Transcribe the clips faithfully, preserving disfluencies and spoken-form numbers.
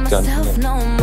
절대 안 듣는.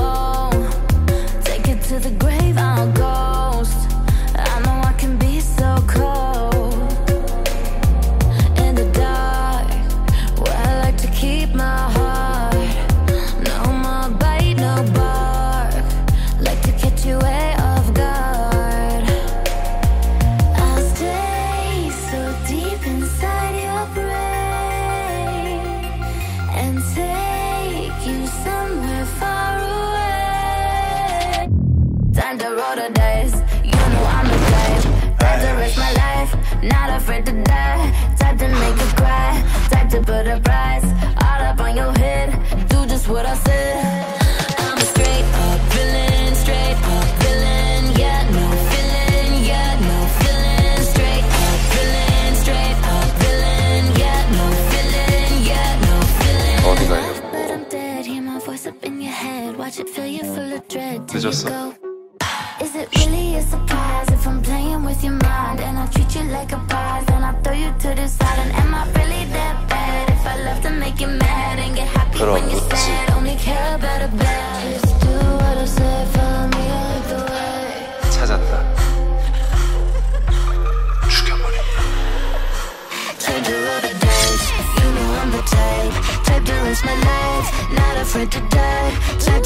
Not afraid to die, type to make you cry, type to put a price all up on your head. Do just what I said. I'm a straight up villain, straight up villain. Yeah, no feeling, yeah, no feeling. Straight up villain, straight up villain. Yeah, no feeling, yeah, no feeling. 어디 가요? But I'm dead, hear my voice up in your head. Watch it fill you full of dread till you go. Is it really a surprise if I'm playing with your mind and I treat you like a prize, then I throw you to the side? And am I really that bad if I love to make you mad and get happy when you're sad? Only care about a bad. Just do what I say, follow me, I like the way. 찾았다. 죽여버린다. Type to roll the dice, you know I'm the type. Type to risk my life, not afraid to die. Type